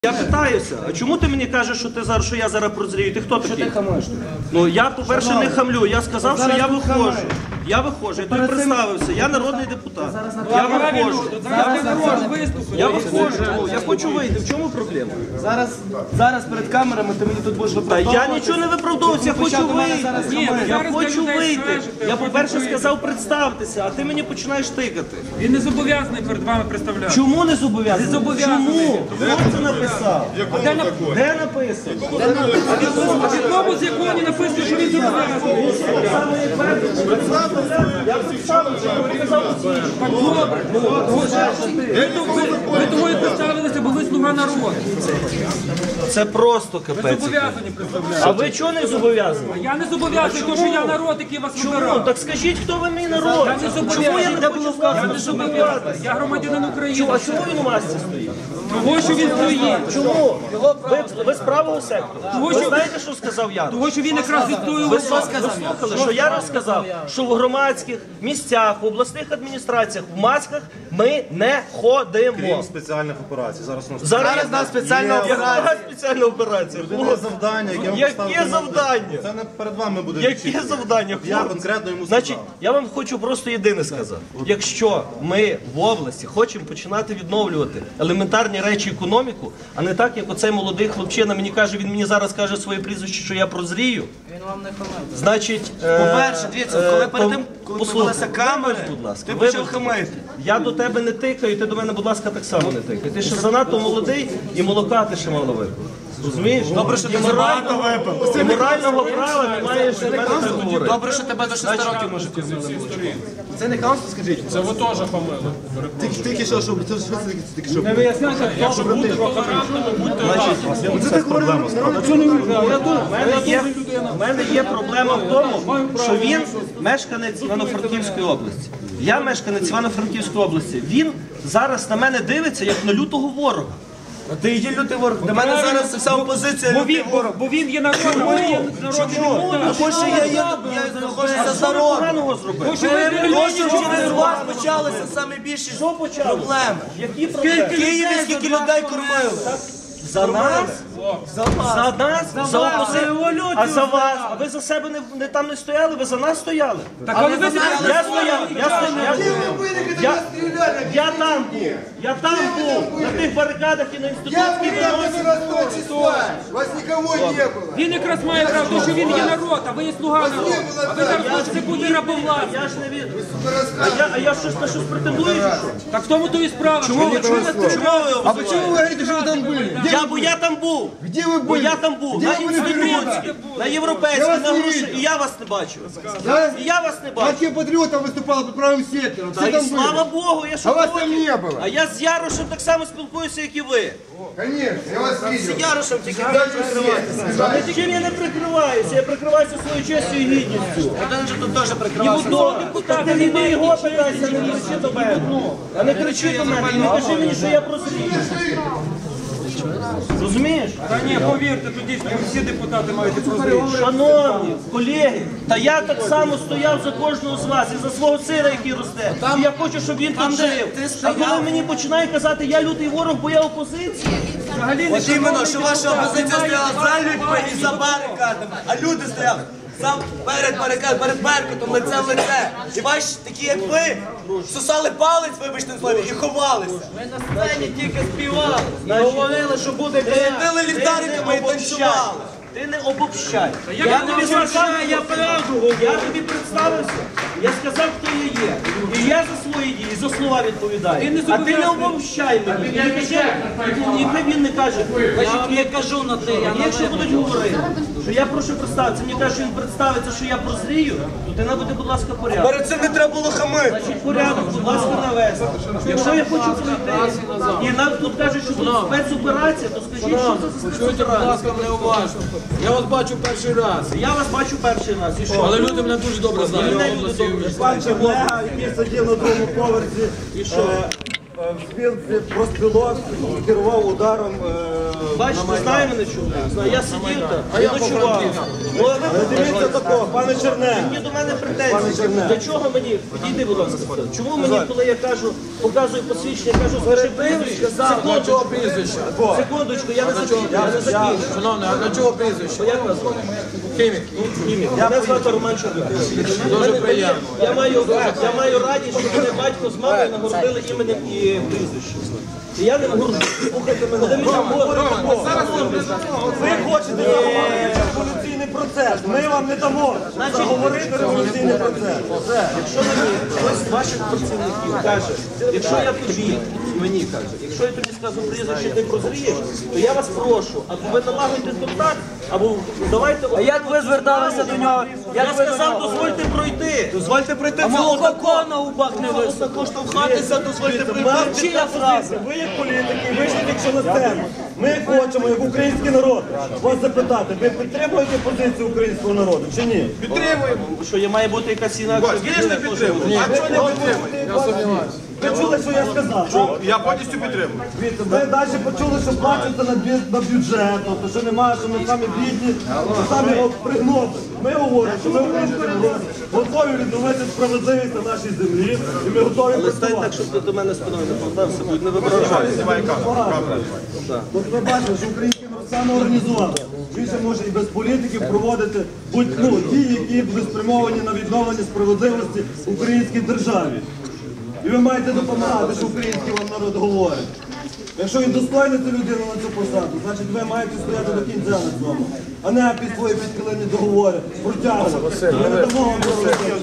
Я питаюся, а чому ти мені кажеш, що я зараз прозрію? Ти хто такий? Що ти хамиш? Ну я, по-перше, не хамлю. Я сказав, що я виходжу. Я виходжу, я тобі представився. Я народний депутат. Я виходжу. Я виходжу. Я хочу вийти. В чому проблема? Зараз перед камерами ти мені тут будеш виправдовуватися. Я нічого не виправдовуюся, я хочу вийти. Я хочу вийти. Я, по-перше, сказав представтися, а ти мені починаєш тикати. Він не зобов'язаний перед вами представляти. Чому не зобов'язаний? Не зобов'язаний. Чому? Хто це написав? Де написано? А в якому законі написано, що він зобов'язаний? Я представився, я показав усі. Ви того і представилися, бо ви слуга народу. Це просто Ви капець. зобов'язані представляти. А ви чого не зобов'язані? Я не зобов'язаний, тому що я народ, який вас Чому? вибирав. Так скажіть, хто ви мій народ? Я не Чому я зобов'язаний. не хочу Я не вказати? зобов'язаний. Я громадянин України. А чому він у масці стоїть? Того, що він стоїть. Чому? Ви з правого сектору. Ви що- знаєте, що сказав я? Того, що він якраз Ви відстоював. слухали, що я розказав, що в громадських місцях, в обласних адміністраціях, в масках ми не ходимо. Спеціальних операцій. Зараз у нас Зараз нас спеціальна операція. Яка спеціальна операція? є завдання, яке ми Яке поставили на- завдання? Це не перед вами буде. Яке вчити. завдання? Я хлопці? конкретно йому Значить, сказав. я вам хочу просто єдине сказати. Якщо ми в області хочемо починати відновлювати елементарні речі економіку, а не так, як оцей молодий хлопчина мені каже, він мені зараз каже своє прізвище, що я прозрію. Він вам не хамить. Значить, По-перше, дивіться, коли перед тим, коли послухай, появилася камера, будь ласка, ти почав вибачте. хамити. Я до тебе не тикаю, ти до мене, будь ласка, так само не тикай. Ти ще занадто молодий і молока ти ще мало випив. Розумієш? Добре, що ти забагато випив. І морального права не маєш до мене так говорити. Добре, що тебе до 6 років може казали. Це не хамство, скажіть? Це ви теж хамили. Тільки що, щоб це тільки що. Не виясняйте, хто Бути толерантними, будьте разом. Це проблема. У мене є проблема в тому, що він мешканець Івано-Франківської області. Я мешканець Івано-Франківської області. Він зараз на мене дивиться, як на лютого ворога. Ти є лютий ворог. До мене зараз вся опозиція лютий ворог. Бо він є народом. Тому що я знаходжуся за народом. Поганого зробив. Тому що через вас почалися саме більші проблеми. Які проблеми? В Києві скільки людей кормили? За нас? За нас? За опозицію? А за вас? А ви за себе там не стояли? Ви за нас стояли? Так, але ви Я стояв, я там був. Я там був, на тих барикадах і на інститутській дорозі. Вас никого не было. Він якраз має право, тому що він є народ, а ви є слуга народу. А ви зараз хочете бути рабовласником. Я ж не від... А я щось на щось претендую? чи що? Так в тому то і справа. Чому ви А почему вы говорите, что вы там были? Бо я там був. Где вы Бо были? я там був. Где На вы были інститутській, на європейській, Я вас на не гроші. видел. І я вас не бачу. Я І я вас не бачу. партия патриотов выступала под правым сектором. Та Все і там слава были. Богу, я А що вас проти? там не было. А я з Ярошем так само спілкуюся, як і ви. Конечно, я вас видел. З Ярошем тільки не прикриваєтеся. Чим я не прикриваюся? Я прикриваюся своєю честю і гідністю. Один же тут теж І прикривався. буду депутата, він не його питайся, не кричи до мене. А не кричи до мене, і не кажи мені, що я прозрію. Розумієш? Та ні, повірте, тут дійсно всі депутати мають прозріти. Шановні колеги, та я так само стояв за кожного з вас і за свого сина, який росте. І я хочу, щоб він там жив. А коли мені починає казати, я лютий ворог, бо я опозиція. От іменно, що ваша опозиція стояла за людьми і за барикадами, а люди стояли перед барикадами, перед Беркутом, лице в лице. І бачиш, такі як ви, сосали палець, вибачте слові, і ховалися. Ми на сцені тільки співали. Говорили, що буде Світили ліхтариками і танцювали. Ти не обобщай. Я тобі сказав, я правду говорю. Я тобі представився. Я сказав, хто я є. І я за свої дії, за слова відповідаю. А ти не обобщай мені. Нехай він не каже. Я не кажу на те. Якщо будуть говорити, що я прошу представитися, мені кажуть, що він представиться, що я прозрію, то ти наведи, будь ласка, порядок. Перед цим не треба було хамити. Значить, порядок, будь ласка, навести. Якщо я хочу пройти, і нам тут кажуть, що буде спецоперація, то скажіть, що це за спецоперація? Мене уважно. Я вас бачу перший раз. Я вас бачу перший раз, і що? Але люди мене дуже добре знають. Мене люди добре знають. Колега, який сидів на другому поверсі, в спілці профспілок, керував ударом Бачите, знає мене чоловік, знає. Я сидів там, я ночував. Ну, а ви Дивіться такого, пане Черне. Які до мене претензії? Для чого мені? Підійди, будь ласка. Чому мені, коли я кажу, показую посвідчення, кажу, скажи прізвище, секундочку, секундочку, я не закінчу. Шановний, а для чого прізвище? Як вас звати? Хімік. Мене звати Роман Чорняк. Дуже приємно. Я маю радість, що мене батько з мамою нагородили іменем і прізвищем. І я не горжусь. Слухайте мене. Ви хочете заговорити революційний процес. Ми вам не дамо заговорити революційний процес. Якщо мені хтось з ваших працівників каже, якщо я тобі, мені каже, якщо я тобі скажу прізвище, ти прозрієш, то я вас прошу, або ви налагодите контакт, або давайте... А як ви зверталися до нього? Я сказав, дозвольте пройти. Дозвольте прийти. Молоко на губах не висохло. Коштовхатися, дозвольте прийти. Чия фраза? Ви як політики, вийшли якщо на сцену. Ми хочемо, як український народ, вас запитати, ви підтримуєте позицію українського народу чи ні? Що, є має бути якась інакша? Звісно, підтримую. А чого не підтримуєте? Я сумніваюся. Ви чули, що я сказав? Я повністю підтримую. Дивіться, ви далі почули, що плачете на бюджет, тобто, що немає, що ми самі бідні, що самі пригноти. Ми говоримо, що ми українські народи готові відновити справедливість на нашій землі, і ми готові Стань працювати. так, щоб ти до мене спиною не повертався, будь не вибирати. Тобто ви бачите, що український народ самоорганізовано. Він ще може і без політиків проводити дії, які будуть спрямовані на відновлення справедливості в українській державі. І ви маєте допомагати, що український вам народ говорить. Якщо він достойний цю людину на цю посаду, значить ви маєте стояти до кінця на цьому, а не під свої підкилені договори протягувати. Ми не дамо вам цього робити.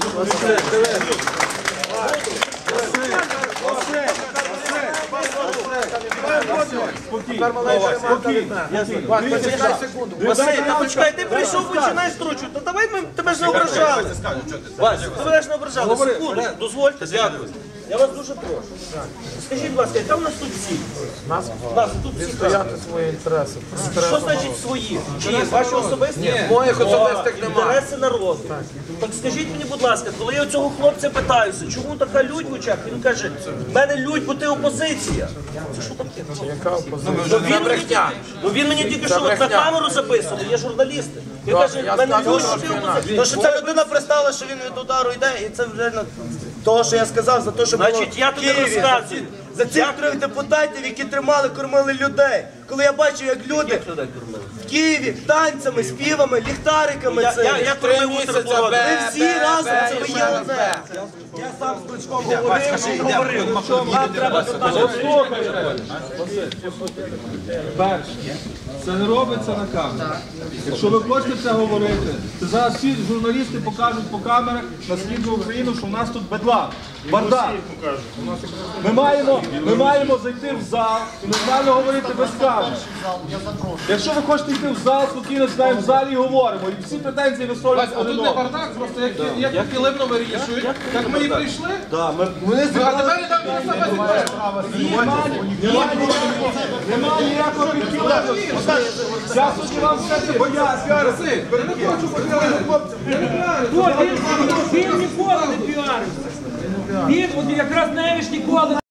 Василь, та почекай, ти прийшов, починаєш стручувати. Та давай ми тебе ж не ображали. Вася, ти мене ж не ображали. Секунду, дозвольте, дякую. Я вас дуже прошу. Скажіть, будь ласка, яка в нас тут всі? Нас тут всі стояти свої інтереси. Що значить свої? Чи ваші особисті? Ні, моїх особистих немає. Інтереси народу. Так скажіть мені, будь ласка, коли я у цього хлопця питаюся, чому така лють в очах? Він каже, в мене лють, бо ти опозиція. Це що таке? Яка опозиція? Він мені тільки що от на камеру записував, є журналісти. Він каже, в мене лють, бо ти опозиція. То, що ця людина пристала, що він від удару йде, і це вже того, що я сказав, за те, що було Значить, я в тобі Києві. розказую. За цих 3 депутатів, які тримали, кормили людей. Коли я бачив, як люди в Києві танцями, співами, ліхтариками, Я кормив бутерброди. ви всі разом, це ви є одне. Я сам з Кличком говорив. Нам треба Це не робиться на камеру. Якщо ви хочете це говорити, то зараз всі журналісти покажуть по камерах на східну Україну, що в нас тут бедлам, бардак. Ми маємо зайти в зал і нормально говорити без камер. Якщо ви хочете йти в зал, спокійно сідаємо в залі і говоримо. І всі претензії висловлюють А тут не бардак, просто як килимно вирішують, як ми і прийшли. А тепер йдемо Немає ніякого підкілення. Я собі вам все це поясню. Він ніколи не піарився. Він от якраз навіть ніколи